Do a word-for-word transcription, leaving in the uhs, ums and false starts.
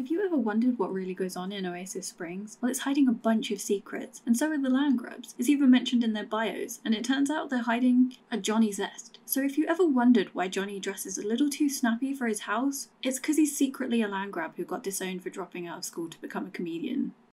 Have you ever wondered what really goes on in Oasis Springs? Well, it's hiding a bunch of secrets, and so are the land grubs. It's even mentioned in their bios, and it turns out they're hiding a Johnny Zest. So if you ever wondered why Johnny dresses a little too snappy for his house, it's because he's secretly a land grab who got disowned for dropping out of school to become a comedian.